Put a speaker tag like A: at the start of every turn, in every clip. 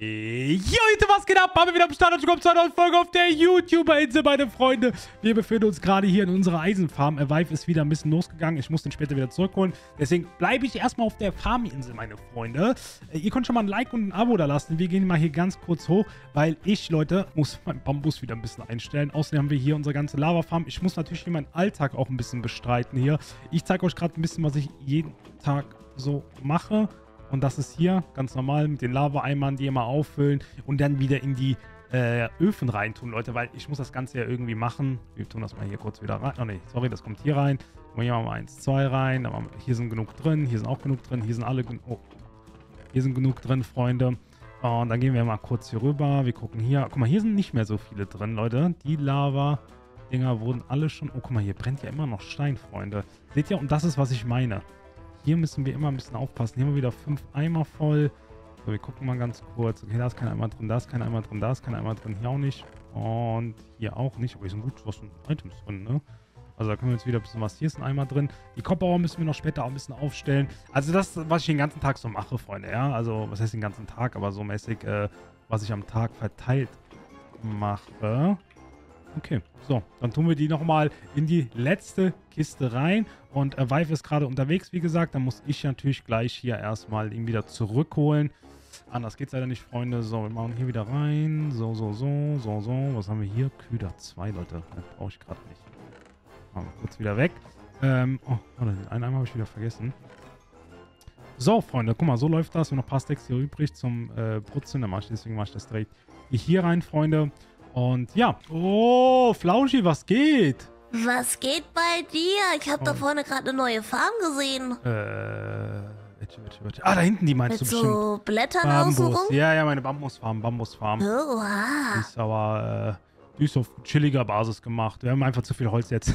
A: Leute, was geht ab? Haben wir wieder am Start und willkommen zu einer neuen Folge auf der YouTuber-Insel, meine Freunde. Wir befinden uns gerade hier in unserer Eisenfarm. Vive ist wieder ein bisschen losgegangen. Ich muss den später wieder zurückholen. Deswegen bleibe ich erstmal auf der Farminsel, meine Freunde. Ihr könnt schon mal ein Like und ein Abo da lassen. Wir gehen mal hier ganz kurz hoch, weil ich, Leute, muss meinen Bambus wieder ein bisschen einstellen. Außerdem haben wir hier unsere ganze Lava-Farm. Ich muss natürlich hier meinen Alltag auch ein bisschen bestreiten hier. Ich zeige euch gerade ein bisschen, was ich jeden Tag so mache. Und das ist hier ganz normal mit den Lava-Eimern, die immer auffüllen und dann wieder in die Öfen reintun, Leute, weil ich muss das Ganze ja irgendwie machen. Wir tun das mal hier kurz wieder rein. Oh ne, sorry, das kommt hier rein. Hier machen wir 1, 2 rein. Aber hier sind genug drin, hier sind auch genug drin, hier sind alle hier sind genug drin, Freunde. Und dann gehen wir mal kurz hier rüber. Wir gucken hier. Guck mal, hier sind nicht mehr so viele drin, Leute. Die Lava-Dinger wurden alle schon... Oh, guck mal, hier brennt ja immer noch Stein, Freunde. Seht ihr? Und das ist, was ich meine. Hier müssen wir immer ein bisschen aufpassen. Hier haben wir wieder 5 Eimer voll. So, wir gucken mal ganz kurz. Okay, da ist kein Eimer drin, da ist kein Eimer drin, da ist kein Eimer drin, hier auch nicht. Und hier auch nicht. Aber hier sind gut was für Items drin, ne? Also da können wir jetzt wieder ein bisschen was. Hier ist ein Eimer drin. Die Kopfbauer müssen wir noch später auch ein bisschen aufstellen. Also das, was ich den ganzen Tag so mache, Freunde, ja. Also, was heißt den ganzen Tag? Aber so mäßig, was ich am Tag verteilt mache. Okay, so, dann tun wir die nochmal in die letzte Kiste rein. Und Vive ist gerade unterwegs, wie gesagt. Dann muss ich natürlich gleich hier erstmal ihn wieder zurückholen. Anders geht's leider nicht, Freunde. So, wir machen hier wieder rein. So. Was haben wir hier? Köder 2, Leute. Das brauche ich gerade nicht. Machen wir kurz wieder weg. Oh, den einen Eimer habe ich wieder vergessen. So, Freunde, guck mal, so läuft das. Wir haben noch ein paar Stacks hier übrig zum Brutzeln. Deswegen mache ich das direkt hier rein, Freunde. Und ja. Oh, Flauschi, was geht?
B: Was geht bei dir? Ich habe da vorne gerade eine neue Farm gesehen.
A: Ah, da hinten, die meinst du bestimmt.
B: Mit so Blättern außenrum?
A: Ja, meine Bambusfarm.
B: Oha.
A: Die ist aber, die ist auf chilliger Basis gemacht. Wir haben einfach zu viel Holz jetzt.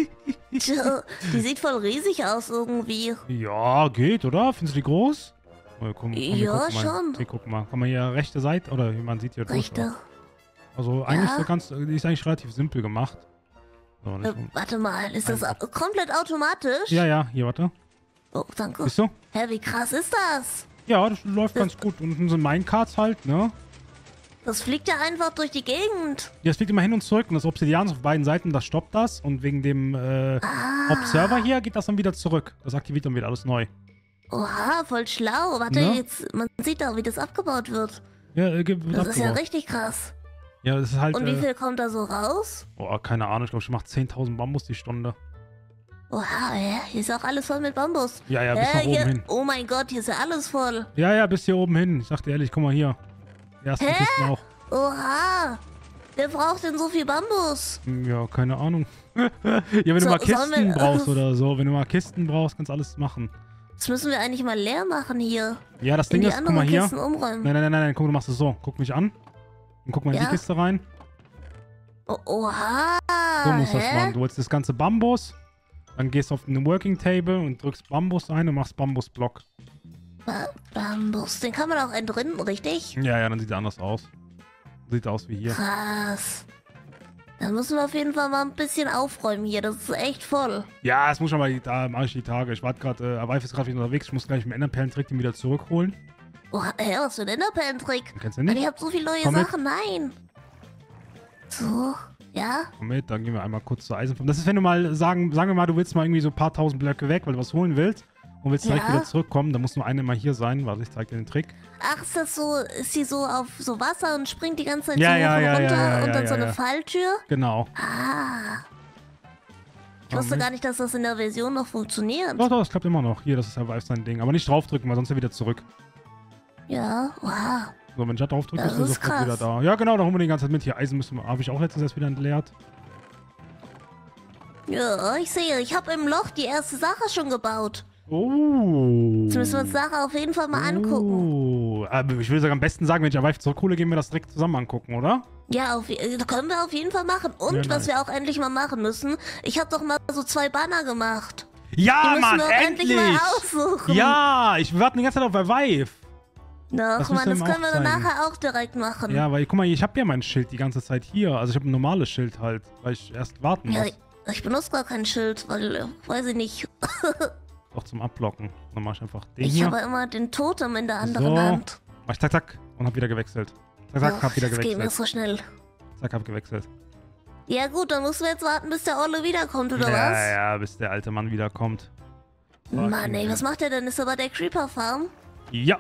B: Die sieht voll riesig aus irgendwie.
A: Ja, geht, oder? Findest du die groß? Komm,
B: ja, schon.
A: Okay, guck mal. Komm mal hier rechte Seite, oder wie man sieht hier durch.
B: Rechte.
A: Also eigentlich so ganz, die ist eigentlich relativ simpel gemacht. So,
B: warte mal, ist das komplett automatisch?
A: Ja, hier, warte.
B: Oh, danke.
A: Siehst du?
B: Hä, wie krass ist das?
A: Ja, das läuft ganz gut. Unten sind Minecarts halt, ne?
B: Das fliegt ja einfach durch die Gegend.
A: Ja, es fliegt immer hin und zurück. Und das Obsidian auf beiden Seiten, das stoppt das. Und wegen dem Observer hier geht das dann wieder zurück. Das aktiviert dann wieder alles neu.
B: Oha, voll schlau. Warte,
A: ja?
B: Jetzt, man sieht auch, wie das abgebaut wird.
A: Ja,
B: das
A: abgebaut.
B: Ist ja richtig krass.
A: Ja, das ist halt...
B: Und wie viel kommt da so raus?
A: Oh, keine Ahnung. Ich glaube, ich mache 10.000 Bambus die Stunde.
B: Oha, hier ist auch alles voll mit Bambus.
A: Ja, bis nach oben hin.
B: Oh mein Gott, hier ist ja alles voll.
A: Ja, bis hier oben hin. Ich sag dir ehrlich, guck mal hier. Die ersten Kisten auch.
B: Oha. Wer braucht denn so viel Bambus?
A: Ja, keine Ahnung. Ja, wenn du mal Kisten brauchst oder so. Wenn du mal Kisten brauchst, kannst du alles machen.
B: Das müssen wir eigentlich mal leer machen hier.
A: Ja, das Ding ist, guck mal hier.
B: Kisten umräumen.
A: Nein, guck, du machst es so. Guck mich an. Und guck mal in die Kiste rein.
B: Oha.
A: So muss das machen. Du holst das ganze Bambus. Dann gehst du auf den Working Table und drückst Bambus ein und machst Bambusblock.
B: Bambus, den kann man auch entrinnen, richtig?
A: Ja, dann sieht er anders aus. Sieht aus wie hier.
B: Krass. Dann müssen wir auf jeden Fall mal ein bisschen aufräumen hier. Das ist echt voll.
A: Ja, das muss schon mal, da mache ich die Tage. Ich warte gerade, Vive ist gerade wieder unterwegs. Ich muss gleich mit dem Enderperlentrick den wieder zurückholen.
B: Oh, was für ein Enderperlentrick?
A: Kennst du nicht?
B: Ich habe so viele neue Sachen. Nein. So, ja.
A: Komm mit, dann gehen wir einmal kurz zur Eisenfarm. Das ist, wenn du mal sagen wir mal, du willst mal irgendwie so ein paar tausend Blöcke weg, weil du was holen willst und willst direkt wieder zurückkommen, dann muss nur eine mal hier sein. Warte, ich zeig dir den Trick.
B: Ach, ist das so, ist sie so auf so Wasser und springt die ganze Zeit so
A: runter
B: und dann so eine Falltür?
A: Genau.
B: Ah. Ich wusste gar nicht, dass das in der Version noch funktioniert.
A: Doch, das klappt immer noch. Hier, das ist ja Vive sein Ding. Aber nicht draufdrücken, weil sonst ja wieder zurück.
B: Ja, wow.
A: So, wenn ich da draufdrücke, ist er sofort wieder da. Ja, genau, da holen wir die ganze Zeit mit. Hier, Eisen habe ich auch letztens erst wieder entleert.
B: Ja, ich sehe, ich habe im Loch die erste Sache schon gebaut.
A: Oh.
B: Jetzt müssen wir uns Sache auf jeden Fall mal angucken.
A: Aber ich würde sogar am besten sagen, wenn ich Vive zurückhole, gehen wir das direkt zusammen angucken, oder?
B: Ja, können wir auf jeden Fall machen. Und was wir auch endlich mal machen müssen, ich habe doch mal so 2 Banner gemacht.
A: Ja, Mann,
B: endlich mal aussuchen.
A: Ja, wir warten die ganze Zeit auf Vive.
B: Doch, Mann, das können wir dann nachher auch direkt machen.
A: Ja, weil, guck mal, ich habe ja mein Schild die ganze Zeit hier. Also ich habe ein normales Schild halt, weil ich erst warten muss.
B: Ja, ich benutze gar kein Schild, weil, weiß ich nicht.
A: Doch zum Abblocken. Dann mach ich einfach den hier.
B: Ich habe immer den Totem in der anderen Hand.
A: Mach ich zack. Und hab wieder gewechselt. Zack, hab wieder
B: das geht mir
A: gewechselt.
B: so schnell.
A: Zack, hab gewechselt.
B: Ja gut, dann musst du jetzt warten, bis der Olle wiederkommt, oder
A: Ja,
B: was?
A: ja, bis der alte Mann wiederkommt.
B: Mann, ey, was macht der denn? Ist er bei der Creeper-Farm?
A: Ja.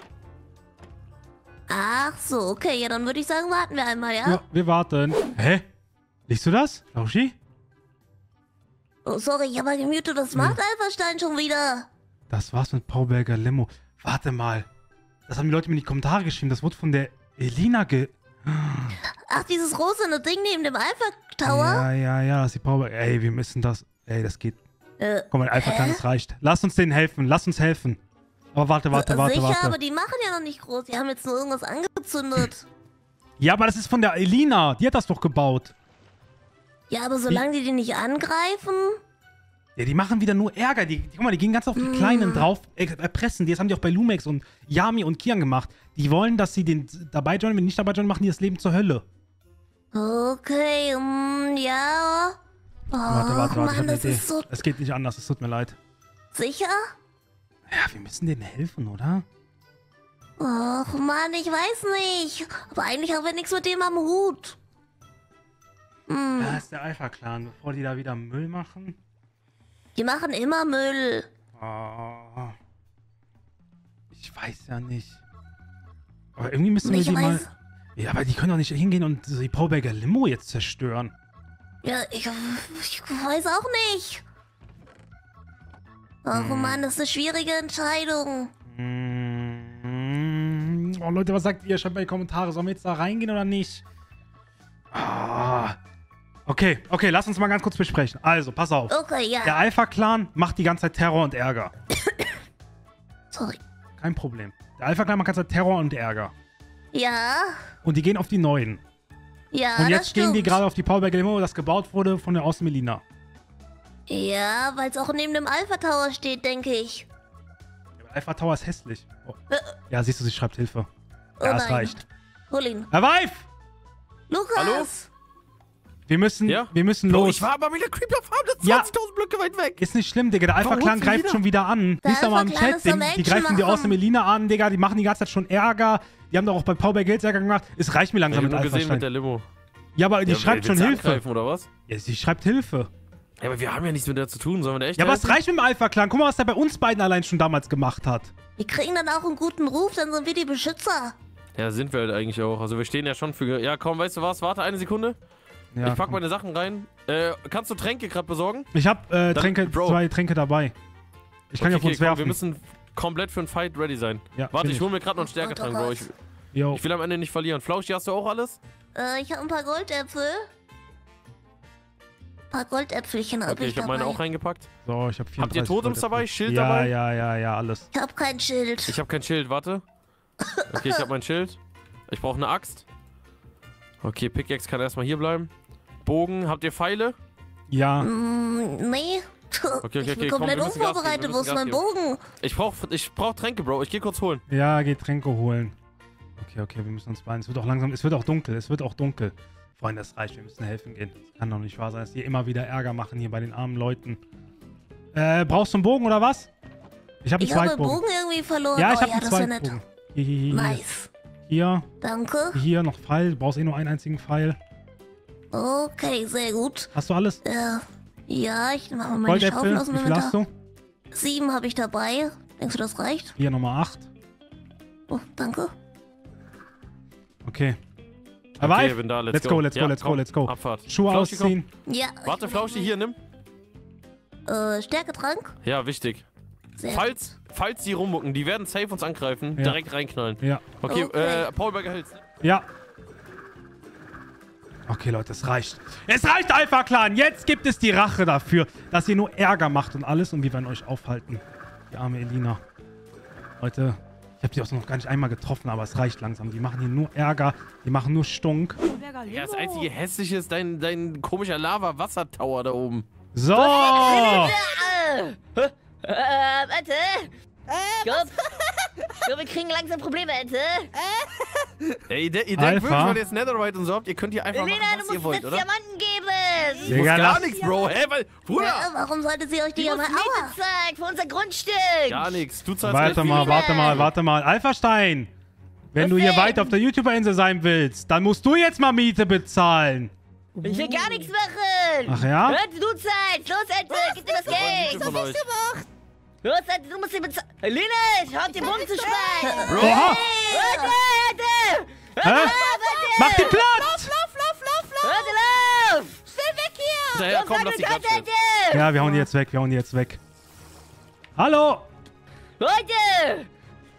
B: Ach so, okay, ja, dann würde ich sagen, warten wir einmal, ja?
A: Ja, wir warten. Hä? Liest du das, Lauschi?
B: Oh, sorry, ich habe mal gemutet, was macht Alphastein schon wieder?
A: Das war's mit Pauberger Limo. Warte mal. Das haben die Leute mir in die Kommentare geschrieben. Das wurde von der Elina
B: Ach, dieses rosane Ding neben dem Alpha-Tower?
A: Ja, das ist die Pauberger. Ey, wir müssen das... Ey, das geht... Komm mal, Alpha Clan, das reicht. Lass uns denen helfen. Lass uns helfen. Aber warte.
B: Sicher, aber die machen ja noch nicht groß. Die haben jetzt nur irgendwas angezündet.
A: Ja, aber das ist von der Elina. Die hat das doch gebaut.
B: Ja, aber solange die nicht angreifen...
A: Ja, die machen wieder nur Ärger. Guck mal, die gehen ganz auf die Kleinen drauf, erpressen. Das haben die auch bei Lumex und Yami und Kian gemacht. Die wollen, dass sie den dabei joinen. Wenn die nicht dabei joinen, machen die das Leben zur Hölle.
B: Okay, ja. Oh,
A: Warte.
B: Mann, das ist so...
A: Es geht nicht anders, es tut mir leid.
B: Sicher?
A: Ja, wir müssen denen helfen, oder?
B: Och, Mann, ich weiß nicht. Aber eigentlich haben wir nichts mit dem am Hut.
A: Da ist der Alpha-Clan, bevor die da wieder Müll machen.
B: Die machen immer Müll.
A: Oh, ich weiß ja nicht. Aber irgendwie müssen wir
B: Ich
A: die mal...
B: weiß.
A: Ja, aber die können doch nicht hingehen und die Pauberger Limo jetzt zerstören.
B: Ja, ich weiß auch nicht. Och, Mann, das ist eine schwierige Entscheidung.
A: Oh, Leute, was sagt ihr? Schreibt mal in die Kommentare. Sollen wir jetzt da reingehen oder nicht? Okay, lass uns mal ganz kurz besprechen. Also, pass auf.
B: Okay, ja.
A: Der Alpha-Clan macht die ganze Zeit Terror und Ärger.
B: Sorry.
A: Kein Problem. Der Alpha-Clan macht die ganze Zeit Terror und Ärger.
B: Ja.
A: Und die gehen auf die Neuen.
B: Ja,
A: Und
B: das
A: jetzt gehen die
B: stimmt.
A: gerade auf die Pauberger Limo, das gebaut wurde von der Außenmelina.
B: Ja, weil es auch neben dem Alpha Tower steht, denke ich.
A: Der Alpha Tower ist hässlich. Oh. Ja, siehst du, sie schreibt Hilfe.
B: Oh
A: Ja, es
B: nein.
A: reicht.
B: Hol ihn.
A: Herr Weif!
B: Lukas!
C: Hallo?
A: Wir müssen
C: Bro,
A: los.
C: ich war aber wieder Creeper Farm, das ist
A: Ja.
C: 20.000 Blöcke weit weg.
A: Ist nicht schlimm, Digga. Der
C: Warum
A: Alpha-Clan
C: holst du
A: greift
C: wieder?
A: schon wieder an.
B: Der
A: Lies doch mal im
B: Alpha-Clan
A: Chat.
B: ist am
A: Die
B: Action
A: greifen die
B: machen.
A: Außenmelina an, Digga. Die machen die ganze Zeit schon Ärger. Die haben doch auch bei Pauberger Ärger gemacht. Es reicht mir
C: Ich
A: langsam
C: hab
A: mit
C: nur gesehen mit
A: Alpha-Stein.
C: der Limo.
A: Ja, aber die
C: Ja,
A: schreibt schon
C: willst du
A: Hilfe.
C: angreifen, oder was?
A: Ja, sie schreibt Hilfe.
C: Ja, aber wir haben ja nichts mit der zu tun, sollen wir da echt
A: Ja, aber es
C: helfen?
A: reicht mit dem Alpha-Clan. Guck mal, was der bei uns beiden allein schon damals gemacht hat.
B: Wir kriegen dann auch einen guten Ruf, dann sind wir die Beschützer.
C: Ja, sind wir halt eigentlich auch. Also wir stehen ja schon für... Ja, komm, weißt du was? Warte eine Sekunde.
A: Ja,
C: Ich pack meine Sachen rein. Kannst du Tränke gerade besorgen?
A: Ich hab Tränke,
C: Bro.
A: 2 Tränke dabei. Ich kann ja auf uns
C: komm,
A: werfen.
C: wir müssen komplett für einen Fight ready sein.
A: Ja,
C: Warte,
A: find
C: ich hol mir gerade noch einen Stärketrank, Bro.
A: Jo.
C: Ich will am Ende nicht verlieren. Flauschi, hast du auch alles?
B: Ich habe ein paar Goldäpfel. Ein paar Goldäpfelchen habe
C: Okay,
B: ich
C: ich habe
B: dabei.
C: meine auch reingepackt.
A: So, ich hab 34
C: Habt ihr Totems
A: Gold.
C: dabei? Schild
A: ja,
C: dabei?
A: Ja, alles.
B: Ich habe kein Schild.
C: Ich habe kein Schild, warte. Okay, ich habe mein Schild. Ich brauche eine Axt. Okay, Pickaxe kann erstmal hier bleiben. Bogen, habt ihr Pfeile?
A: Ja.
B: Nee.
C: Okay,
B: Ich bin
C: komm,
B: komplett
C: wir müssen Gas geben,
B: unvorbereitet.
C: wir
B: Wo ist
C: müssen
B: mein
C: Gas
B: Bogen?
C: Ich brauch Tränke, Bro. Ich geh kurz holen.
A: Ja, geht Tränke holen. Okay, wir müssen uns beeilen. Es wird auch langsam, es wird auch dunkel. Freunde, das reicht, wir müssen helfen gehen. Das kann doch nicht wahr sein, dass die immer wieder Ärger machen hier bei den armen Leuten. Brauchst du einen Bogen oder was? Ich habe einen
B: Ich habe meinen
A: Zweitbogen.
B: Bogen irgendwie verloren.
A: Ja, ich
B: oh,
A: habe
B: ja,
A: einen
B: das wäre nett.
A: Zweitbogen. Hier.
B: Nice.
A: Hier,
B: Danke.
A: hier noch Pfeil. Du brauchst eh nur einen einzigen Pfeil.
B: Okay, sehr gut.
A: Hast du alles?
B: Ja, ich mache mal meine Schaufel
A: Goldäpfel,
B: aus dem
A: wie viel hast
B: Inventar.
A: du?
B: 7 habe ich dabei. Denkst du, das reicht?
A: Hier nochmal 8.
B: Oh, danke.
C: Okay,
A: Okay. Aber
C: bin da,
A: let's go. Let's go.
C: Abfahrt.
A: Schuhe
C: Flauschi, komm.
A: ausziehen.
B: Ja.
C: Warte, Flauschi, hier, nimm.
B: Stärketrank?
C: Ja, wichtig.
B: Sehr
C: Falls die rummucken, die werden safe uns angreifen,
A: Ja.
C: direkt reinknallen.
A: Ja.
C: Okay,
B: Okay.
C: Paulberger Hills.
A: Ja. Okay, Leute, es reicht. Es reicht, Alpha-Clan! Jetzt gibt es die Rache dafür, dass ihr nur Ärger macht und alles und wir werden euch aufhalten. Die arme Elina. Leute, ich habe die auch noch gar nicht einmal getroffen, aber es reicht langsam. Die machen hier nur Ärger, die machen nur Stunk.
C: Ja, das einzige Hässliche ist dein komischer Lava-Wassertower da oben.
A: So!
D: Ente! Ich glaube, wir kriegen langsam Probleme, Ente.
C: Ey, ihr denkt
A: Alpha?
C: wirklich, weil ihr jetzt Netherite und so habt, ihr könnt hier einfach
D: Lena,
C: machen,
D: du
C: was ihr
D: musst
C: wollt,
D: jetzt
C: oder?
D: Diamanten geben.
C: Ich
A: Digga,
C: muss gar
A: lass-
C: nichts, Bro. Hä? Weil, Bruder!
B: Ja, warum sollte sie euch die
D: Die
B: ja
D: muss
B: mal...
D: Miete
B: Aua!
D: zahlen für unser Grundstück.
C: Gar nichts. Du zahlst
A: Warte
C: Geld für
A: mal,
C: mich.
A: warte mal. Alpha-Stein! Wenn du hier weiter auf der YouTuber-Insel sein willst, dann musst du jetzt mal Miete bezahlen.
D: Ich will gar nichts machen.
A: Ach ja?
D: Ente, du zahlst. Los, Ente, gib dir das Geld.
C: Von euch.
D: Los, Ente, du musst dir bezahlen. Linus, hör auf den Bumm zu schreien.
A: Oha!
D: Ente!
A: Hä? Mach die platt!
D: Ente, lauf!
E: Schnell weg hier!
C: Daher, komm, lass die klatschen.
D: Ente!
A: Ja, wir hauen die jetzt weg, wir hauen die jetzt weg. Hallo!
D: Leute!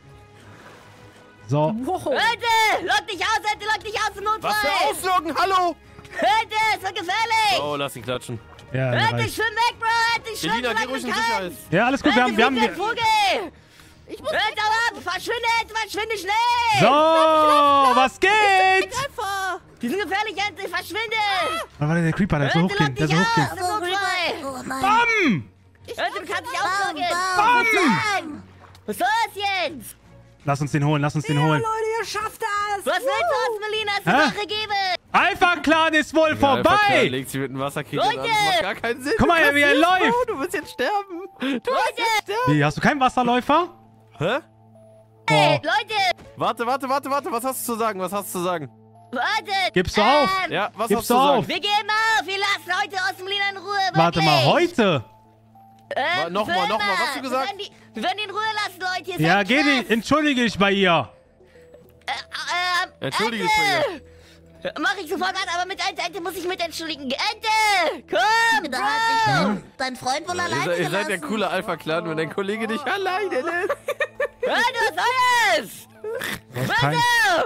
A: So.
E: Wow.
D: Ente! Lock dich aus im Notfall!
C: Was für Ausloggen? Hallo!
D: Ente, ist so gefährlich!
C: Oh, lass ihn klatschen.
A: Ja,
D: Ente,
A: reicht.
D: schwimm weg, Bro! Ente, schwimm,
C: Elina, geh
D: solange
C: ruhig
D: du
C: in
D: kannst!
C: Sicherheit.
A: Ja, alles gut, wir haben...
D: Ente, Vogel!
E: Ich muss
D: Ente, hau ab! Verschwinde schnell!
A: So, was geht?
E: einfach.
D: Die sind gefährlich, Ente, verschwinde!
A: Warte, der Creeper, der soll
D: Ente,
A: hochgehen,
D: lock
A: der
D: dich
A: soll
D: aus
A: hochgehen.
D: im Notfall!
B: Oh nein.
A: Bam!
D: Ente, du kannst dich
B: Bam,
D: ausloggen!
B: bam.
D: Was soll das jetzt?
A: Lass uns den holen, lass uns den holen.
E: Leute, ihr schafft das.
D: Was willst du uns, Melina? Hast du
A: Hä?
D: Wache geben?
A: Alpha-Clan ist wohl
C: Ja, einfach klar,
A: vorbei!
C: legt sie mit dem Wasserkegel an. Das
D: Leute!
C: macht gar keinen Sinn.
A: Guck mal,
C: Du
A: wie er
C: kannst nicht
A: läuft.
C: bauen, Du wirst jetzt sterben. Du wirst
D: Leute!
C: jetzt sterben.
A: Wie, hast du keinen Wasserläufer?
C: Hä?
D: Hey,
A: Oh.
D: Leute!
C: Warte. Was hast du zu sagen?
D: Wartet!
A: Gibst du auf?
C: Ja, was
A: Gibst
C: hast du
A: du
C: zu
A: auf?
C: sagen?
D: Wir geben auf! Wir lassen heute aus dem Lina in Ruhe!
A: Warte mal,
D: wirklich.
A: heute?
C: Nochmal,
D: für immer.
C: was hast du gesagt?
D: Wir werden die in Ruhe lassen, Leute! Ihr
A: Ja,
D: seid
A: geh
D: krass.
A: nicht, entschuldige ich bei ihr.
C: Entschuldige dich bei ihr.
D: Mach ich sofort, aber mit Ente muss ich mit entschuldigen. Ente! Komm!
B: Da hat sich dein Freund wohl alleine
C: Ihr seid der
B: gelassen.
C: coole Alpha-Clan, wenn dein Kollege dich alleine lässt.
D: Ente, was soll das?
A: Kein,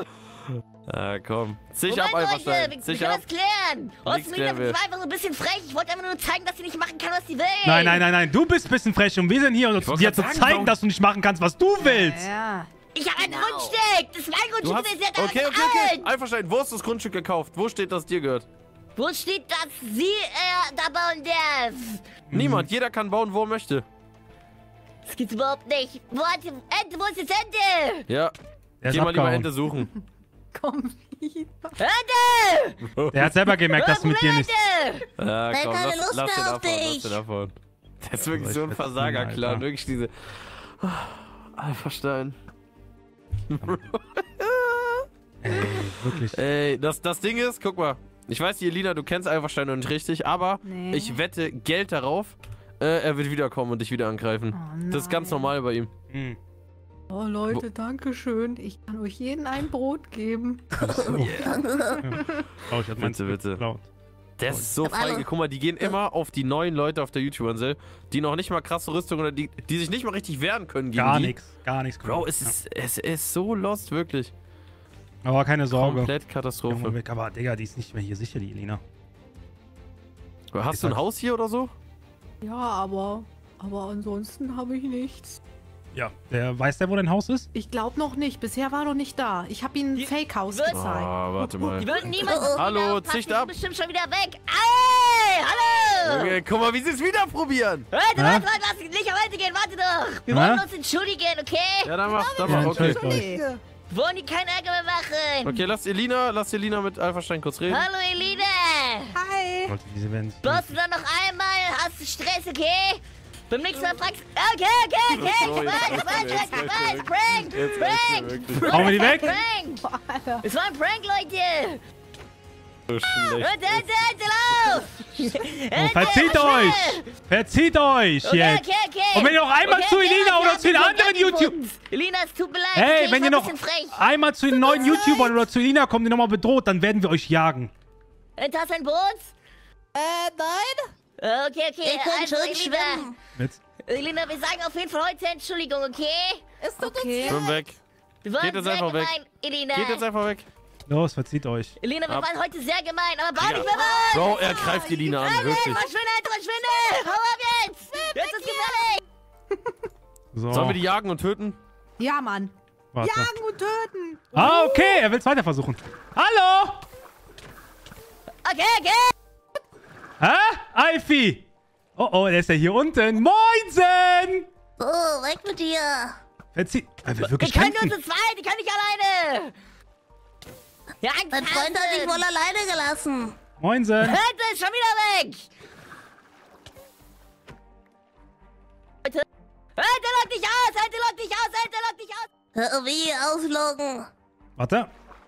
C: Ah, komm. Sich ab,
D: Moment,
C: Alpha-Stein.
D: Leute, wir
C: Sich
D: können
C: ab.
D: das klären. Osmina
C: klären wir.
D: war einfach so ein bisschen frech. Ich wollte einfach nur zeigen, dass sie nicht machen kann, was sie will.
A: nein, du bist ein bisschen frech und wir sind hier, um
C: wollte
A: dir zu
C: gerade sagen,
A: zeigen,
C: warum-
A: dass du nicht machen kannst, was du willst.
E: Ja.
D: Ich habe ein Grundstück. Das ist mein
C: Du
D: Grundstück.
C: hast...
D: Das ist ja
C: Okay.
D: alt.
C: Alpha-Stein, wo hast du das Grundstück gekauft? Wo steht, dass es dir gehört?
D: Wo steht, dass sie da bauen darf?
C: Niemand. Jeder kann bauen, wo er möchte.
D: Das gibt's überhaupt nicht. Warte, Ente, wo ist jetzt Ente?
C: Ja.
A: Der ist
C: Geh mal lieber
A: abgehauen.
C: Ente suchen.
E: Komm wieder.
D: Ente!
A: Der hat selber gemerkt, dass du mit dir nicht...
D: Ente!
C: Ja,
B: Wer
C: komm,
B: keine
C: lass
B: Lust
C: den
B: mehr auf
C: abhauen, lass
B: dich.
C: den abhauen. Der ist wirklich
A: Ich
C: so ein
A: werd
C: Versager-Clan.
A: Alter.
C: Wirklich diese... Alpha-Stein.
A: Wirklich.
C: Ey, das Ding ist, guck mal. Ich weiß, die Elina, du kennst Alpha-Stein noch nicht richtig, aber
E: Nee.
C: ich wette Geld darauf, er wird wiederkommen und dich wieder angreifen.
E: Oh,
C: Das ist ganz
E: nein.
C: normal bei ihm.
A: Hm.
E: Oh Leute, danke schön. Ich kann euch jeden ein Brot geben.
A: Oh, ich hab meins
C: Bitte.
A: geklaut.
C: Der ist so
B: Aber alle-
C: feige. Guck mal, die gehen immer auf die neuen Leute auf der YouTuber-Insel, die noch nicht mal krasse Rüstung oder die sich nicht mal richtig wehren können gegen
A: Gar
C: die.
A: nichts.
C: Bro, es ist so lost, wirklich.
A: Aber keine Sorge.
C: Komplett
A: Junge,
C: Katastrophe.
A: weg. Aber Digga, die ist nicht mehr hier sicher, die Elina.
C: Hast du ein Haus hier oder so?
E: Ja, aber ansonsten habe ich nichts.
A: Ja. Weiß der, wo dein Haus ist?
E: Ich glaube noch nicht. Bisher war er noch nicht da. Ich habe ihm ein
D: Die-
E: Fake-Haus
D: Was?
E: gezeigt.
C: Warte mal.
D: Die würden niemals auf
C: Hallo,
D: Lina aufpassen,
C: Zicht
D: die ist
C: ab.
D: bestimmt schon wieder weg. Ey, hallo!
C: Okay, guck mal, wie sie es wieder probieren.
D: Warte,
A: Hä?
D: warte, lass nicht weitergehen, warte doch. Wir
A: Hä?
D: wollen uns entschuldigen, okay?
C: Ja, dann mach,
A: Ja,
C: okay.
A: entschuldigt euch.
E: Nee.
D: Wir wollen die keinen Ärger mehr machen.
C: Okay, lass Elina mit Alpha-Stein kurz reden.
D: Hallo, Elina.
E: Hi.
A: Leute, diese werden nicht...
D: Brauchst du dann noch einmal? Hast du Stress, okay? Beim nächsten Mal fragst du... Okay.
C: So, jetzt
D: Prank.
C: wirklich.
A: Hauen wir die weg?
D: Prank.
E: Alter.
D: Es war ein Prank, Leute.
C: So schlecht.
D: Ente, lauf.
A: Oh, verzieht euch! Verzieht euch jetzt!
D: Okay.
A: Und wenn ihr noch einmal zu Elina oder zu den anderen YouTube...
D: Elina, es tut mir leid.
A: Hey,
D: okay, ich
A: wenn
D: war
A: ihr
D: ein
A: noch
D: bisschen frech.
A: einmal zu den neuen YouTubern oder zu Elina kommt, die nochmal bedroht, dann werden wir euch jagen.
D: Ente, hast du ein Boot?
E: Nein.
D: Okay.
B: Ich kann
D: Also,
B: schon
D: Elina,
B: schwimmen.
A: Jetzt.
D: Elina, wir sagen auf jeden Fall heute Entschuldigung, okay?
E: Es tut Okay.
C: Schwimm weg.
D: Wir waren
C: Geht jetzt
D: sehr
C: einfach weg.
D: gemein, Elina.
C: Geht jetzt einfach weg.
A: Los, verzieht euch.
D: Elina, wir
C: Ab.
D: waren heute sehr gemein, aber bau
C: Ja.
D: nicht mehr was!
C: Bro, er greift die Elina an, wirklich.
D: Verschwinde! Hau ab jetzt! Jetzt ist gefährlich!
A: So,
C: Sollen wir die jagen und töten?
E: Ja, Mann.
A: warte.
E: Jagen und töten.
A: Ah, okay, er will es weiter versuchen. Hallo!
D: Okay.
A: Hä? Alfie! Oh, der ist ja hier unten. Moinsen!
B: So, weg mit dir.
A: Verzieht. Er will wirklich
D: Ich kann nur
A: kämpfen.
D: zu zweit, ich kann nicht alleine! Ja, Angst
B: Dein Freund hat dich wohl alleine gelassen.
A: Moinsen.
D: Ente ist schon wieder weg! Ente, lock dich aus! Ente, lock dich aus!
B: Wie ausloggen?
A: Warte.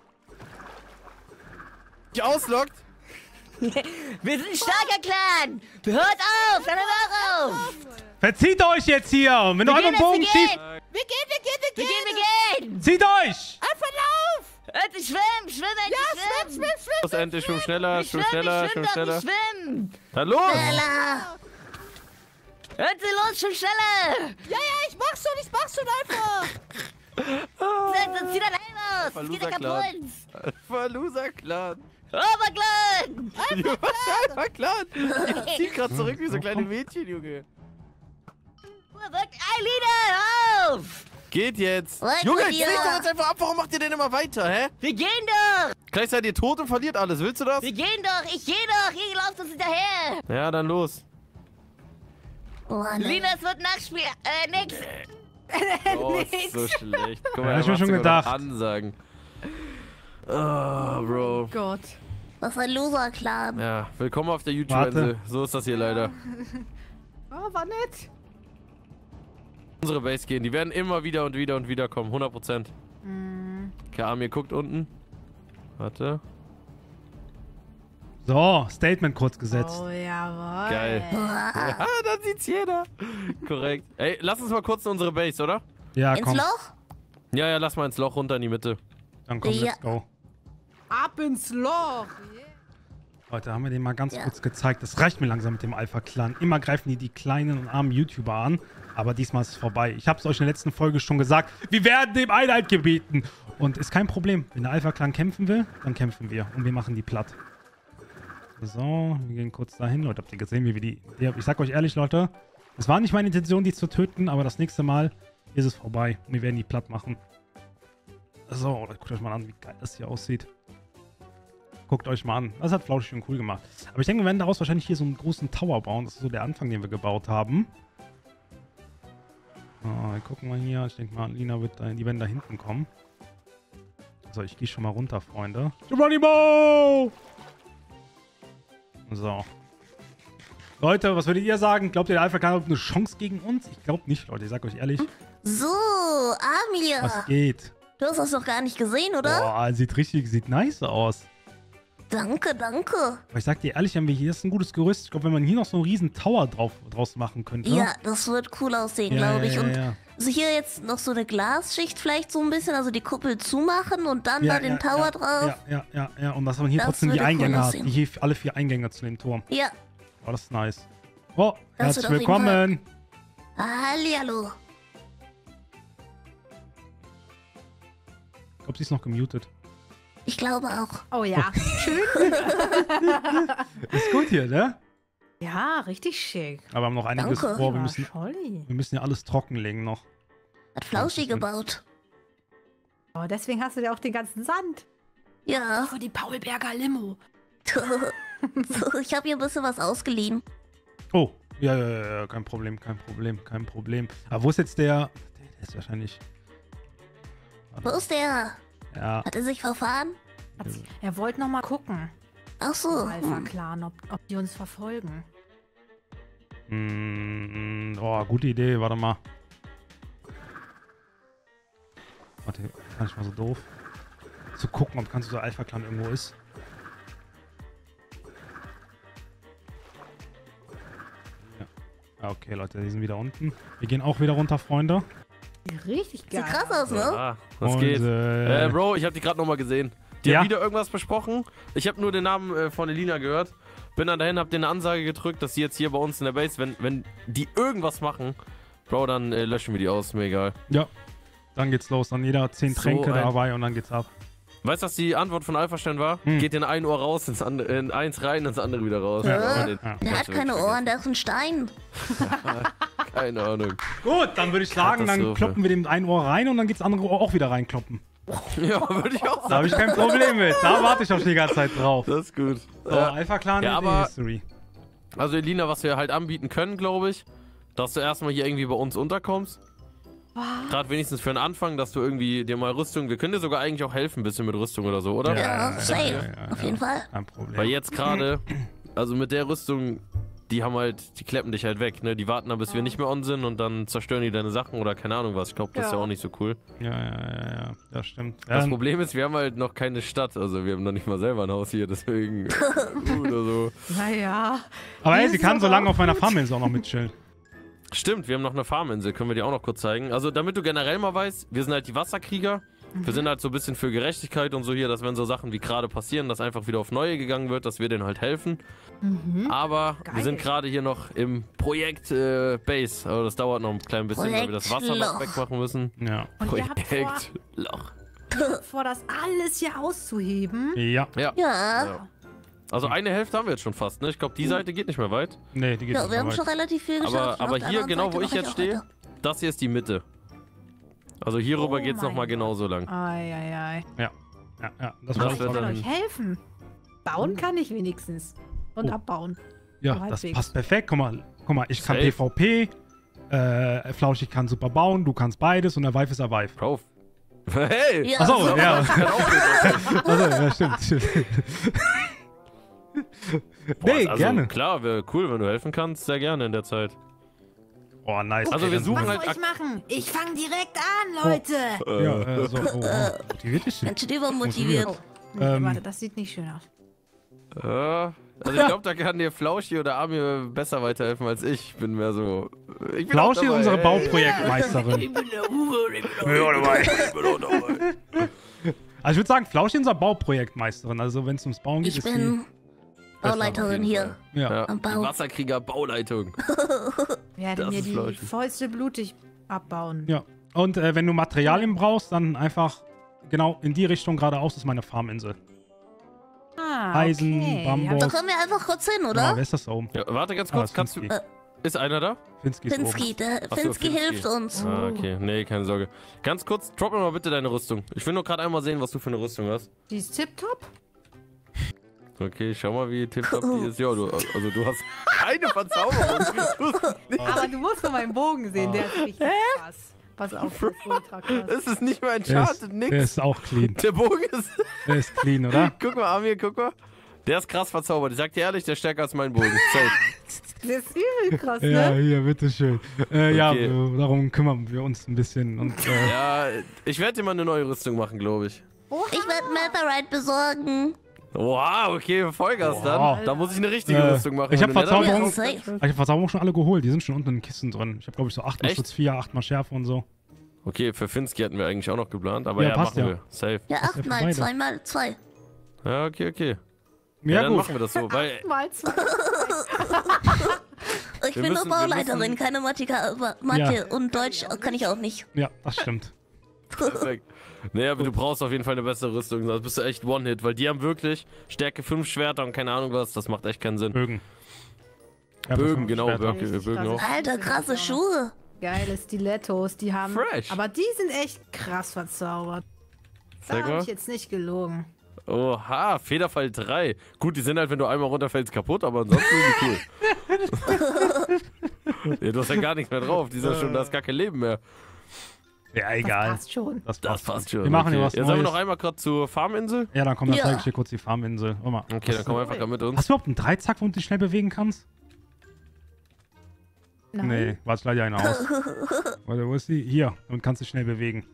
C: Dich auslockt?
D: Wir sind ein starker Clan. Hört auf, dann hört auf.
A: Verzieht euch jetzt hier. Wenn du einmal einen Bogen schießt,
D: Wir gehen.
A: zieht euch.
D: Endlich schwimmen.
C: Los, endlich, schwimm schneller, schwimm schneller.
D: Schwimmen.
C: Dann los!
B: Bella.
D: Endlich los, schwimm schneller.
F: Ja, ich mach's schon einfach.
D: Zieh dein Helm aus. Das geht ja kaputt.
C: Verloser-Clan.
D: Oberclan.
C: Alpha-Clan. Die zieht gerade zurück wie so kleine Mädchen, Junge.
D: Lina, hör auf.
C: Geht jetzt.
B: Weg
C: Junge,
B: mit
C: jetzt
B: dir.
C: legt doch jetzt einfach ab. Warum macht ihr denn immer weiter, hä?
D: Wir gehen doch.
C: Gleich seid ihr tot und verliert alles. Willst du das?
D: Wir gehen doch. Ich gehe doch. Ihr lauft uns hinterher.
C: Ja, dann los.
B: Oh, nee.
D: Lina, es wird Nachspiel. Nix.
C: Oh, ist so schlecht. Guck
A: Ja,
C: mal,
A: hab ich mir schon gedacht.
C: Ansagen. Oh, Bro.
E: Gott.
B: Was ein Loser-Clan.
C: Ja, willkommen auf der YouTube-Insel. So ist das hier leider.
E: Oh, war nett.
C: Unsere Base gehen. Die werden immer wieder und wieder kommen. 100%. Okay, Amir guckt unten. Warte.
A: So, Statement kurz gesetzt.
E: Oh, jawohl.
C: Geil. Ja, dann sieht's jeder. Korrekt. Ey, lass uns mal kurz in unsere Base, oder?
A: Ja,
B: Ins
A: komm.
B: Loch?
C: Ja, lass mal ins Loch runter in die Mitte.
A: Dann komm,
B: Ja.
A: let's go.
E: Ab ins Loch.
A: Leute, haben wir denen mal ganz
B: Ja.
A: kurz gezeigt. Das reicht mir langsam mit dem Alpha-Clan. Immer greifen die kleinen und armen YouTuber an. Aber diesmal ist es vorbei. Ich habe es euch in der letzten Folge schon gesagt. Wir werden dem Einheit gebieten. Und ist kein Problem. Wenn der Alpha-Clan kämpfen will, dann kämpfen wir. Und wir machen die platt. So, wir gehen kurz dahin. Leute, habt ihr gesehen, wie wir die... Ich sag euch ehrlich, Leute. Es war nicht meine Intention, die zu töten. Aber das nächste Mal ist es vorbei. Und wir werden die platt machen. So, guckt euch mal an, wie geil das hier aussieht. Guckt euch mal an. Das hat Flauschig und cool gemacht. Aber ich denke, wir werden daraus wahrscheinlich hier so einen großen Tower bauen. Das ist so der Anfang, den wir gebaut haben. Wir gucken mal hier. Ich denke mal, Lina wird da, die werden da hinten kommen. So, ich gehe schon mal runter, Freunde. Geronimo! So. Leute, was würdet ihr sagen? Glaubt ihr, der Alpha-Clan hat eine Chance gegen uns? Ich glaube nicht, Leute. Ich sag euch ehrlich.
B: So, Amir.
A: Was geht?
B: Du hast das noch gar nicht gesehen, oder?
A: Boah, sieht nice aus.
B: Danke, danke.
A: Aber ich sag dir ehrlich, wenn wir hier, das ist ein gutes Gerüst. Ich glaube, wenn man hier noch so einen riesen Tower draus machen könnte.
B: Ja, das wird cool aussehen, glaube ich. Und
A: ja.
B: also hier jetzt noch so eine Glasschicht vielleicht so ein bisschen, also die Kuppel zumachen und dann da den Tower drauf.
A: Ja. Und dass man hier
B: Das
A: trotzdem die
B: würde cool
A: Eingänge hat.
B: aussehen.
A: Hier alle 4 Eingänge zu dem Turm.
B: Ja.
A: Oh, das ist nice. Oh,
B: Das
A: herzlich
B: wird auf jeden
A: willkommen.
B: Hallihallo.
A: Ich glaube, sie ist noch gemutet.
B: Ich glaube auch.
E: Oh ja. Schön.
A: Ist gut hier, ne?
E: Ja, richtig schick.
A: Aber wir haben noch einiges
B: Danke.
A: vor.
E: Ja, Scholli.
A: Wir müssen ja alles trockenlegen noch.
B: Hat Flauschi gebaut.
E: Oh, deswegen hast du ja auch den ganzen Sand.
B: Ja.
E: Für die Paulberger Limo.
B: So, ich habe hier ein bisschen was ausgeliehen.
A: Oh, ja, kein Problem. Aber wo ist jetzt der... Der ist wahrscheinlich...
B: Wo ist der?
A: Ja,
B: Hat er sich verfahren?
E: Er wollte noch mal gucken,
B: Ach so.
E: Alpha-Clan, ob die uns verfolgen.
A: Oh, gute Idee. Warte mal. Warte, gar nicht mal so doof. Zu gucken, ob kannst du so Alpha-Clan irgendwo ist. Ja, okay, Leute, die sind wieder unten. Wir gehen auch wieder runter, Freunde.
E: Richtig geil.
B: Sieht krass aus, ne?
C: Ah, was
A: Und,
C: geht?
A: äh,
C: Bro, ich hab die gerade nochmal gesehen. Die
A: Ja?
C: haben wieder irgendwas besprochen. Ich habe nur den Namen von Elina gehört. Bin dann dahin, hab dir eine Ansage gedrückt, dass die jetzt hier bei uns in der Base, wenn die irgendwas machen, Bro, dann löschen wir die aus. Mir egal.
A: Ja, dann geht's los. Dann jeder 10
C: So
A: Tränke
C: ein-
A: dabei und dann geht's ab.
C: Weißt du, was die Antwort von Alpha-Stern war? Geht in ein Ohr raus, in eins rein, ins andere wieder raus.
B: Ja.
A: Ja.
B: Der hat keine Ohren, der ist ein Stein.
C: Keine Ahnung.
A: Gut, dann würde ich sagen, dann
C: Katastrophe.
A: kloppen wir dem ein Ohr rein und dann geht's andere Ohr auch wieder reinkloppen.
C: Ja, würde ich auch
A: Da
C: sagen.
A: habe ich kein Problem mit. Da warte ich auch die ganze Zeit drauf.
C: Das ist gut.
A: So, Alpha-Clan
C: Ja,
A: in
C: aber-
A: History.
C: Also Elina, was wir halt anbieten können, glaube ich, dass du erstmal hier irgendwie bei uns unterkommst. Gerade wenigstens für den Anfang, dass du irgendwie dir mal Rüstung, wir können dir sogar eigentlich auch helfen, ein bisschen mit Rüstung oder so, oder?
B: Ja, safe.
A: ja,
B: Auf jeden Fall.
A: Kein Problem.
C: Weil jetzt gerade, also mit der Rüstung, die haben halt, die kleppen dich halt weg, ne? Die warten dann, bis wir nicht mehr on sind und dann zerstören die deine Sachen oder keine Ahnung was. Ich glaube, das ist ja auch nicht so cool.
A: Ja, das stimmt.
C: Das Problem ist, wir haben halt noch keine Stadt, also wir haben noch nicht mal selber ein Haus hier, deswegen oder so.
E: Naja.
A: Aber ey, sie kann so lange auf meiner
E: gut.
A: Farminsel auch noch mitchillen.
C: Stimmt, wir haben noch eine Farminsel, können wir dir auch noch kurz zeigen. Also damit du generell mal weißt, wir sind halt die Wasserkrieger. Wir sind halt so ein bisschen für Gerechtigkeit und so hier, dass wenn so Sachen wie gerade passieren, dass einfach wieder auf Neue gegangen wird, dass wir denen halt helfen. Aber
E: Geil.
C: wir sind gerade hier noch im Projekt Base. Also das dauert noch ein klein bisschen, weil wir das Wasser noch
B: Projektloch.
C: wegmachen müssen.
A: Ja.
E: Und ihr habt
C: Projektloch.
E: vor, das alles hier auszuheben.
A: Ja.
C: Ja.
B: Ja.
C: Also eine Hälfte haben wir jetzt schon fast, ne? Ich glaube, die Seite geht nicht mehr weit.
A: Nee, die geht
B: Ja,
A: nicht
B: wir haben
A: mehr
B: schon
A: weit.
B: relativ viel geschafft.
C: Aber
B: Auf der
C: hier,
B: anderen
C: genau
B: Seite
C: wo ich
B: mache
C: jetzt
B: auch
C: stehe,
B: weiter.
C: das hier ist die Mitte. Also hierüber geht's
E: mein
C: nochmal
E: Gott.
C: genauso lang.
E: Ei.
A: Ja, das
C: Das
A: war
E: Ich
C: wird
E: kann
C: dann-
E: euch helfen. Bauen kann ich wenigstens. Und
A: Oh.
E: abbauen.
A: Ja,
E: so
A: das
E: halbwegs.
A: passt perfekt. Guck mal, ich kann
C: Safe.
A: PvP, Flauschig kann super bauen, du kannst beides und der Wife ist der Wife.
C: Bro. Hey!
B: Ja.
A: Achso,
B: so.
A: ja.
C: Kann auch nicht.
A: Also, ja, stimmt. Nee,
C: Also,
A: gerne.
C: Klar, wäre cool, wenn du helfen kannst. Sehr gerne in der Zeit.
A: Oh, nice.
C: Also, wir
A: dann-
C: suchen
E: Was
C: halt
E: soll ich machen? Ich fange direkt an, Leute.
A: Ja, so, motiviert dich.
B: Ganz schön übermotiviert.
E: Nee, warte, das sieht nicht schön aus.
C: Also ich glaube, da kann dir Flauschi oder Amir besser weiterhelfen als ich. Ich bin mehr so... Ich bin
A: Flauschi
C: auch
A: ist
C: dabei,
A: unsere
C: ey.
A: Bauprojektmeisterin.
C: Ich bin auch dabei.
A: Also ich würde sagen, Flauschi ist unsere Bauprojektmeisterin. Also wenn es ums Bauen geht,
B: Ich
A: ist
B: bin Bauleiterin hier.
A: die... Ja.
C: Ja,
B: Am
C: die
B: Bau.
C: Wasserkrieger Bauleitung.
E: Werde
C: Das
E: mir
C: ist
E: die
C: Flauschi.
E: Fäuste blutig abbauen.
A: Ja. Und wenn du Materialien brauchst, dann einfach genau in die Richtung geradeaus ist meine Farminsel.
E: Ah,
A: Eisen,
E: okay.
A: Bambus.
B: Da können wir einfach kurz hin,
A: Ja,
B: oder?
A: wer ist das da oben?
C: Ja, warte ganz kurz. Kannst du...
A: Finsky.
C: Ist einer da?
A: Finsky ist
B: Finsky,
A: oben.
B: der
C: Ach so,
B: Finsky
C: Finsky.
B: hilft uns.
C: Ah, okay. Nee, keine Sorge. Ganz kurz, drop mir mal bitte deine Rüstung. Ich will nur gerade einmal sehen, was du für eine Rüstung hast.
E: Die ist tipptopp.
C: Okay, schau mal, wie tipptopp die ist. Ja, du hast keine Verzauberung.
E: Aber du musst nur meinen Bogen sehen, der ist richtig krass. Pass auf, das ist ultra krass.
C: Das ist nicht mehr
A: Der
C: Enchanted,
A: ist,
C: nix.
A: der ist auch clean.
C: Der Bogen ist...
A: Der ist clean, oder?
C: Guck mal, Amir, guck mal. Der ist krass verzaubert. Ich sag dir ehrlich, der ist stärker als mein Bogen. Safe.
E: Der ist übel krass,
A: Ja,
E: ne?
A: hier, bitteschön. Ja,
C: Okay.
A: darum kümmern wir uns ein bisschen. Und,
C: Ja, ich werde dir mal eine neue Rüstung machen, glaube ich.
B: Ich werde Netherite besorgen.
C: Wow, okay, Vollgas
A: Wow.
C: dann. Da muss ich eine richtige
A: Äh,
C: Rüstung machen.
A: ich hab
C: Wenn du Netherite
A: Verzauberung-
C: brauchst,
B: safe.
A: ich habe Verzauberung schon alle geholt. Die sind schon unten in den Kisten drin. Ich habe, glaube ich, so 8 mal
C: Echt?
A: Schutz 4, 8 mal Schärfe und so.
C: Okay, für Finsky hatten wir eigentlich auch noch geplant, aber
A: Ja,
C: ja,
A: passt
C: machen
A: ja.
C: wir. Safe.
B: Ja,
A: Das ist ja
B: 8 mal
A: für beide.
B: 2 mal 2.
C: Ja, okay.
A: Ja,
C: dann
A: gut.
C: machen wir das so, weil
E: Mal zwei.
B: Ich
C: Wir
B: bin
C: müssen-
B: nur
C: wir
B: Bauleiterin,
C: müssen-
B: keine Mathe und Deutsch kann ich auch nicht.
A: Ja, das stimmt.
C: perfekt. Nee, aber du brauchst auf jeden Fall eine bessere Rüstung, sonst bist du echt One-Hit, weil die haben wirklich Stärke 5 Schwerter und keine Ahnung was, das macht echt keinen Sinn.
A: Bögen. Ja,
C: Bögen,
A: fünf
C: genau,
A: Schwerter.
C: Bögen auch.
B: Alter, krasse Schuhe.
E: Geile Stilettos, die haben...
C: Fresh.
E: Aber die sind echt krass verzaubert. Da
C: Zeig
E: habe
C: mal.
E: ich jetzt nicht gelogen.
C: Oha, Federfall 3. Gut, die sind halt, wenn du einmal runterfällst, kaputt, aber ansonsten sind die cool. Ja, du hast ja gar nichts mehr drauf, die sind schon, da ist gar kein Leben mehr.
A: Ja,
E: Das
A: egal.
E: passt schon.
A: Das
C: Das passt schon.
A: Wir machen
C: okay.
A: hier was
C: Jetzt sollen wir
A: Neues.
C: noch einmal gerade zur Farminsel.
A: Ja, dann komm, dann
B: Ja.
A: zeige ich dir kurz die Farminsel. Guck mal.
C: Okay, dann komm einfach gerade mit uns.
A: Hast du überhaupt einen Dreizack, wo du dich schnell bewegen kannst?
E: Nein.
A: Nee, warte, ich leih dir eine aus. Warte, wo ist die? Hier, und kannst dich schnell bewegen.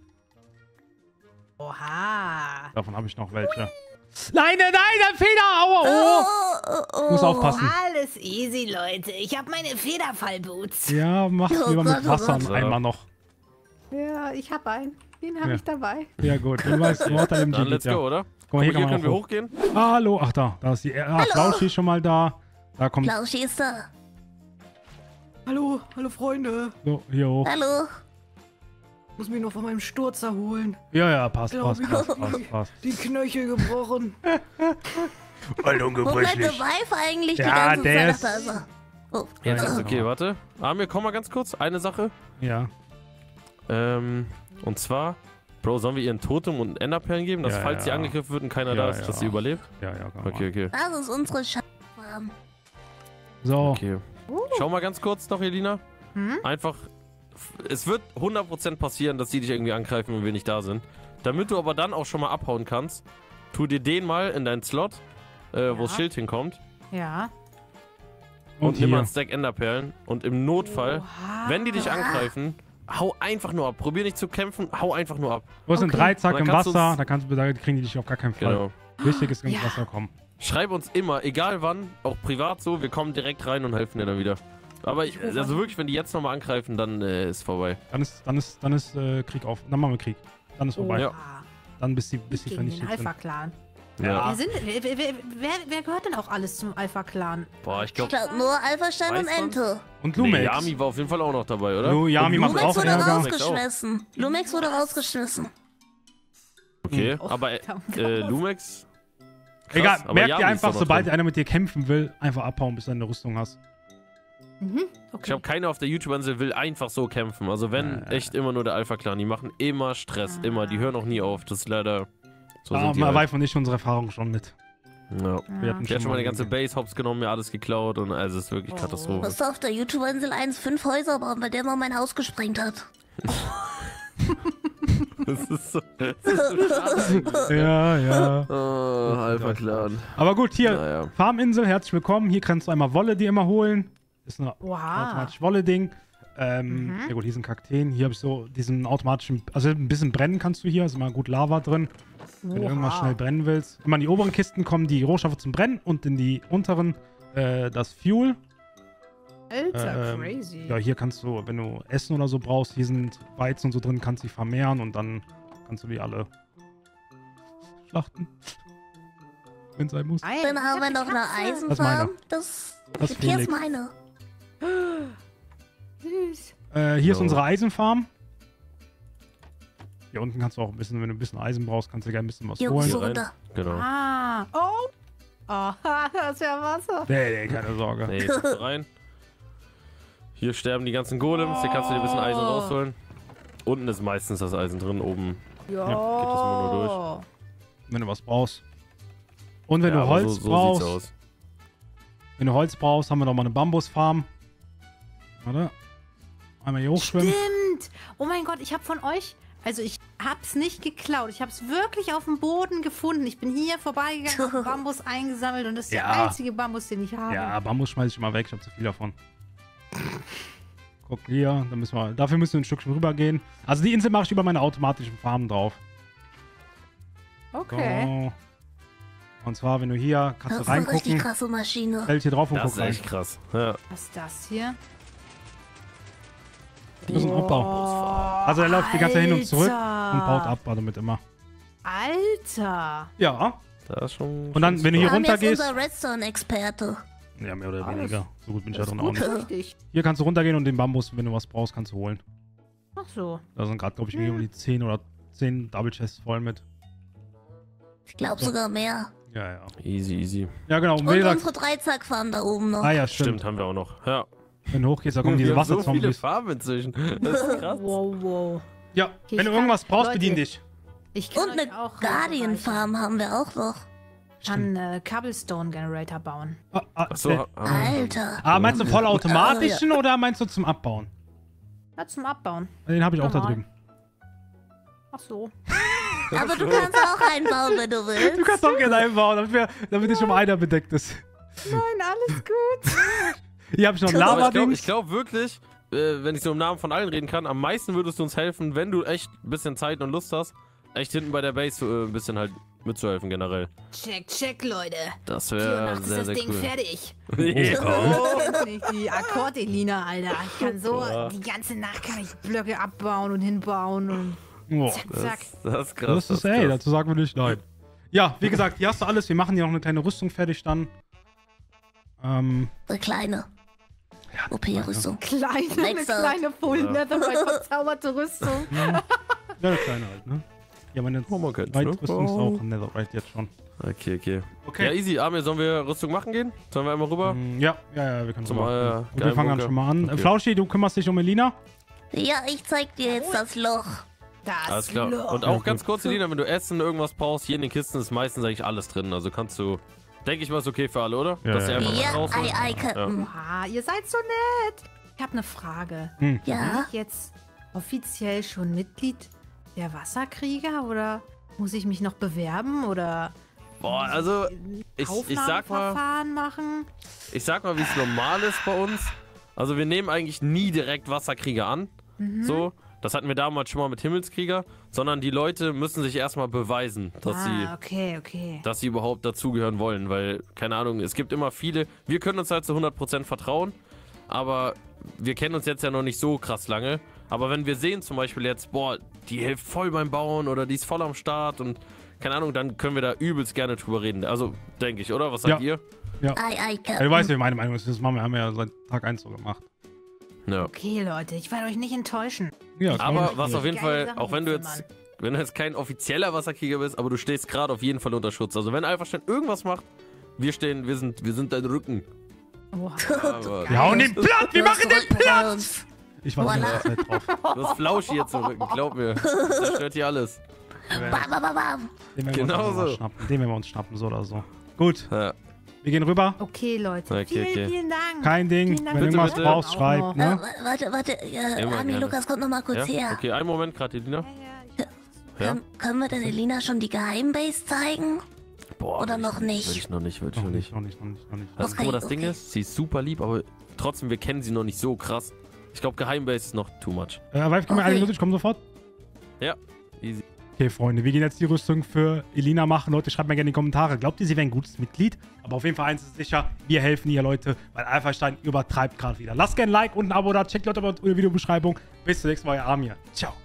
E: Oha.
A: Davon habe ich noch welche. Nein, der Feder! Aua! Oh. Muss aufpassen.
D: Alles easy, Leute. Ich habe meine Federfallboots.
A: Ja, mach's
B: Oh
A: lieber
B: Gott,
A: mit
B: oh
A: Wasser
B: Gott.
A: einmal noch.
E: Ja, ich habe einen. Den habe
A: Ja.
E: ich dabei.
A: Ja, gut. Du weißt, Wort an dem
C: Dann
A: geht,
C: let's
A: ja.
C: go, oder?
A: Guck mal, hier kann
C: Hier
A: man
C: können wir
A: auch hoch.
C: hochgehen.
A: Hallo. Ach, da ist die. Flauschi ist schon mal da. Da kommt.
B: Flauschi ist da.
E: Hallo, hallo Freunde.
A: So, hier hoch.
B: Hallo.
E: Muss mich noch von meinem Sturz erholen.
A: Ja, passt.
E: Glaub ich.
A: Passt.
E: Die Knöchel gebrochen.
A: Alter,
B: Wo bleibt der Wife eigentlich die
A: Ja,
B: ganze
A: der
B: Zeit?
A: ist-
B: Da ist er. Oh.
C: Jetzt
A: Ja,
C: ist
A: ja.
C: okay, warte. Amir, komm mal ganz kurz. Eine Sache.
A: Ja.
C: Und zwar, Bro, sollen wir ihr ein Totem und Enderperlen geben, dass
A: Ja,
C: falls sie
A: ja.
C: angegriffen wird und keiner
A: Ja,
C: da ist,
A: ja.
C: dass sie überlebt?
A: Ja, komm mal.
C: Okay.
B: Das ist unsere Schatzfarm.
A: So.
C: Okay. Schau mal ganz kurz noch, Elina.
E: Hm?
C: Einfach, es wird 100% passieren, dass die dich irgendwie angreifen, wenn wir nicht da sind. Damit du aber dann auch schon mal abhauen kannst, tu dir den mal in deinen Slot, wo das Schild hinkommt.
E: Ja.
C: und nimm mal
A: hier.
C: einen Stack Enderperlen. Und im Notfall, wenn die dich angreifen, hau einfach nur ab. Probier nicht zu kämpfen, hau einfach nur ab.
A: Wo ist ein
E: Okay.
A: Dreizack
C: Und
A: im
C: dann kannst
A: Wasser?
C: du's-
A: Da kriegen die dich auf gar keinen Fall.
C: Genau.
A: Wichtig ist ins
E: Ja.
A: Wasser kommen.
C: Schreib uns immer, egal wann, auch privat so, wir kommen direkt rein und helfen dir dann wieder. Aber also wirklich, wenn die jetzt nochmal angreifen, dann ist vorbei.
A: Dann ist Krieg auf. Dann machen wir Krieg. Dann ist vorbei.
C: Ja.
A: Dann bis die
E: Gegen den
A: vernichtet sind.
E: Alpha-Clan.
A: Ja.
E: Wer gehört denn auch alles zum Alpha-Clan?
C: Boah, ich
B: Ich
C: glaube,
B: glaube nur Alpha-Stein und
C: Weiß man's?
B: Ente.
A: Und
C: nee,
A: Lumex.
C: Yami war auf jeden Fall auch noch dabei, oder?
A: Yami
C: Und
A: macht
B: Lumex
A: auch
B: wurde
A: Ärger.
B: rausgeschmissen. Lumex wurde rausgeschmissen.
C: Okay,
E: Oh,
C: aber
E: verdammt.
C: Lumex... Krass,
A: Egal,
C: aber
A: merk
C: Yami
A: dir
C: ist
A: einfach,
C: doch noch
A: sobald
C: drin.
A: einer mit dir kämpfen will, einfach abhauen, bis du eine Rüstung hast.
E: Mhm.
C: Ich
E: Okay.
C: glaube, keiner auf der YouTube-Insel will einfach so kämpfen. Also wenn, echt immer nur der Alpha-Clan. Die machen immer Stress, immer. Die hören auch nie auf. Das ist leider... So
A: Da
C: sind
A: haben
C: die halt.
A: Weif und ich unsere Erfahrung schon mit.
C: Ja.
A: Wir hatten
C: Die hat schon mal eine
A: mal
C: ganze Base hops genommen, mir alles geklaut und also es ist wirklich Katastrophe.
B: Musste auf der YouTube-Insel 5 Häuser bauen, weil der mal mein Haus gesprengt hat.
C: Das ist so.
A: Ja, ja.
C: Oh, Alpha-Clan.
A: Aber gut, hier,
C: Naja.
A: Farminsel, herzlich willkommen. Hier kannst du einmal Wolle dir immer holen. Ist ein
E: Wow.
A: automatisch Wolle-Ding. Ja gut, hier sind Kakteen. Hier habe ich so diesen automatischen, also ein bisschen brennen kannst du hier. Ist immer gut Lava drin. Wenn du irgendwas schnell brennen willst. Immer in die oberen Kisten kommen die Rohstoffe zum Brennen und in die unteren das Fuel.
E: Alter, crazy.
A: Ja, hier kannst du, wenn du Essen oder so brauchst, hier sind Weizen und so drin, kannst du die vermehren und dann kannst du die alle schlachten. Wenn es sein muss.
E: Nein,
B: Dann haben wir
E: ich
B: noch
E: hab
B: eine
E: die Katze.
B: Eisenfarm. Das
A: Das ist
B: hier ist
A: Felix.
B: meine.
E: Süß.
A: Hier ist
C: So.
A: unsere Eisenfarm. Hier unten kannst du auch ein bisschen, wenn du ein bisschen Eisen brauchst, kannst du gerne ein bisschen was
B: Hier
A: holen.
B: so
C: rein.
B: runter.
C: Genau.
E: Ah. Oh. Oh, das ist ja Wasser.
A: Nee, keine Sorge.
C: Nee, jetzt kannst du rein. Hier sterben die ganzen Golems, hier kannst du dir ein bisschen Eisen rausholen. Unten ist meistens das Eisen drin, oben.
E: Ja.
C: geht das immer nur
A: Wenn du was brauchst. Und wenn
C: Ja,
A: du
C: aber
A: Holz
C: so
A: brauchst,
C: sieht's aus.
A: wenn du Holz brauchst, haben wir noch mal eine Bambusfarm. Warte. Einmal hier hochschwimmen.
E: Stimmt. Oh mein Gott, ich habe von euch, also ich hab's nicht geklaut. Ich hab's wirklich auf dem Boden gefunden. Ich bin hier vorbeigegangen, hab Bambus eingesammelt und das ist der
A: Ja.
E: einzige Bambus, den ich habe.
A: Ja, Bambus schmeiß ich immer weg, ich habe zu viel davon. Guck hier, dafür müssen wir ein Stückchen rübergehen. Also die Insel mache ich über meine automatischen Farmen drauf.
E: Okay.
A: So. Und zwar, wenn du hier, kannst
B: Das
A: du
B: ist eine richtig
A: reingucken,
B: krasse Maschine.
A: fällt hier drauf und
C: Das
A: guck
C: ist
A: rein.
C: echt krass. Ja.
E: Was ist das hier?
A: Das ist ein Abbau. Also er läuft die ganze Zeit hin und zurück und baut ab, damit immer.
E: Alter.
A: Ja.
C: Das ist schon.
A: Und dann, wenn du hier
B: Wir haben
A: runter
B: jetzt
A: gehst.
B: unser Redstone-Experte.
A: Ja, mehr oder
E: Alles.
A: weniger. So gut bin ich ja
E: Das ist
A: drin auch
E: gut
A: nicht.
E: richtig.
A: Hier kannst du runtergehen und den Bambus, wenn du was brauchst, kannst du holen.
E: Ach so.
A: Da sind gerade, glaube ich, irgendwie um die 10 oder 10 Double Chests voll mit.
B: Ich glaube sogar mehr.
A: Ja, ja.
C: Easy, easy.
A: Ja, genau. Und
B: Und
A: wie gesagt,
B: unsere Dreizackfarm da oben noch.
A: ah ja,
C: Stimmt,
A: stimmt.
C: haben wir auch noch. Ja.
A: Wenn du hochgehst, da kommen diese
C: Wir haben so viele
A: Wasserzombies.
C: Farben inzwischen. Das ist krass.
E: Wow, wow.
A: Ja,
E: Ich
A: wenn du
E: kann-
A: irgendwas brauchst,
E: Leute,
A: bedien dich.
E: Ich kann
B: Und eine
E: euch auch
B: Guardian-Farm haben wir auch noch.
E: kann Cobblestone Generator bauen.
C: Achso,
B: Alter.
A: Meinst du vollautomatischen oder meinst du zum Abbauen?
E: Ja, zum Abbauen.
A: Den habe ich auch da
E: Normal.
A: drüben.
E: Ach so.
B: Aber du kannst auch einbauen, wenn du willst.
A: Du kannst auch gerne einbauen, damit nicht schon mal einer bedeckt ist.
E: Nein, alles gut.
A: Hier habe ich noch ein
C: aber
A: Lava-Dings.
C: ich glaube wirklich, wenn ich so im Namen von allen reden kann, am meisten würdest du uns helfen, wenn du echt ein bisschen Zeit und Lust hast, echt hinten bei der Base ein bisschen halt mitzuhelfen generell.
E: Check, Leute.
C: Das
E: 4 Uhr
C: wäre
E: nachts ist
C: sehr,
E: das
C: sehr
E: Ding
C: cool.
E: fertig.
C: Ja.
E: Oh, nicht die Akkordelina, Alter. Ich kann so,
C: Ja.
E: die ganze Nacht kann ich Blöcke abbauen und hinbauen und
A: Oh,
E: zack.
C: Das ist krass.
A: das ist, ey, dazu sagen wir nicht nein. Ja, wie gesagt, hier hast du alles. Wir machen hier noch eine kleine Rüstung fertig dann.
B: Eine kleine. OP-Rüstung.
E: Eine
B: Wechsel.
E: kleine Full Netherite verzauberte Rüstung.
A: Ja, eine kleine halt, ne? Ja, meine
C: Oh, man kennt's, ne?
A: Weitrüstung ist auch ein Netherite jetzt schon.
C: Okay.
A: Okay.
C: Ja, easy. Amir, sollen wir Rüstung machen gehen? Sollen wir einmal rüber?
A: Ja, wir können
C: Zum,
A: rüber. Und wir
C: geilen
A: fangen dann
C: Bunker.
A: schon mal an.
C: Okay.
A: Flauschi, du kümmerst dich um Elina.
B: Ja, ich zeig dir jetzt das Loch.
E: Das
C: Alles klar.
E: Loch.
C: Und auch ganz kurz, Elina, wenn du Essen, irgendwas brauchst, hier in den Kisten ist meistens eigentlich alles drin. Also kannst du, denke ich mal, ist okay für alle, oder?
A: Ja,
C: Dass ihr
A: ja.
C: einfach was
B: Ja,
C: rausholt.
B: ei, Captain.
E: Ah, ihr seid so nett. Ich habe eine Frage.
A: Hm.
E: Bin
B: Ja,
E: ich jetzt offiziell schon Mitglied der Wasserkrieger oder muss ich mich noch bewerben oder
C: Boah, also ich sag mal,
E: Aufnahmeverfahren machen.
C: wie es normal ist bei uns. Also wir nehmen eigentlich nie direkt Wasserkrieger an. So, das hatten wir damals schon mal mit Himmelskrieger, sondern die Leute müssen sich erstmal beweisen, dass sie überhaupt dazugehören wollen, weil, keine Ahnung, es gibt immer viele, wir können uns halt zu 100% vertrauen, aber wir kennen uns jetzt ja noch nicht so krass lange, aber wenn wir sehen zum Beispiel jetzt, boah, die hilft voll beim Bauen oder die ist voll am Start und keine Ahnung, dann können wir da übelst gerne drüber reden, also denke ich, oder? Was sagt ihr?
A: Ja.
B: Ei,
A: Ja, du weißt, wie meine Meinung ist, das haben wir ja seit Tag 1 so gemacht.
C: Ja.
E: Okay, Leute, ich werde euch nicht enttäuschen.
A: Ja,
C: Aber was auf jeden
E: Geile
C: Fall,
E: Sachen
C: auch wenn du
E: zimmern.
C: jetzt kein offizieller Wasserkrieger bist, aber du stehst gerade auf jeden Fall unter Schutz. Also wenn Alpha-Stein irgendwas macht, wir sind dein Rücken.
E: Oha.
C: Aber
A: Wir hauen den platt, wir machen den platt!
B: Uns.
A: Ich warte die ganze Zeit drauf.
C: du hast Flauschi jetzt im Rücken, glaub mir. Das zerstört hier alles.
B: Bam, bam, bam, bam.
A: Den werden
C: Genau
A: wir uns
C: so.
A: mal schnappen. Den werden wir uns schnappen, so oder so. Gut,
C: Ja.
A: wir gehen rüber.
E: Okay, Leute.
C: Okay.
E: Vielen Dank.
A: Kein Ding.
E: Vielen Dank
A: Wenn
E: für die
A: irgendwas
C: bitte.
A: brauchst,
E: Auch
A: schreib,
E: noch.
A: ne?
B: Warte,
C: Immer
B: Ami,
C: gerne.
B: Lukas, kommt noch mal kurz
C: Ja?
B: her.
C: Okay, einen Moment gerade, Elina. Ja?
B: Können wir denn Elina schon die Geheimbase zeigen?
C: Boah,
B: Oder
C: will ich
B: noch nicht?
C: Will ich noch nicht.
A: Noch nicht.
C: Das,
B: Okay,
C: das Ding
B: okay.
C: ist, sie ist super lieb, aber trotzdem, wir kennen sie noch nicht so krass. Ich glaube, Geheimbase ist noch too much.
A: Vive, gib mir eine
B: Okay.
A: Minute, ich komme sofort.
C: Ja, easy.
A: Okay, Freunde, wir gehen jetzt die Rüstung für Elina machen. Leute, schreibt mir gerne in die Kommentare. Glaubt ihr, sie wäre ein gutes Mitglied? Aber auf jeden Fall eins ist sicher, wir helfen ihr, Leute, weil Alpha-Stein übertreibt gerade wieder. Lasst gerne ein Like und ein Abo da. Checkt Leute in der Videobeschreibung. Bis zum nächsten Mal, euer Amir. Ciao.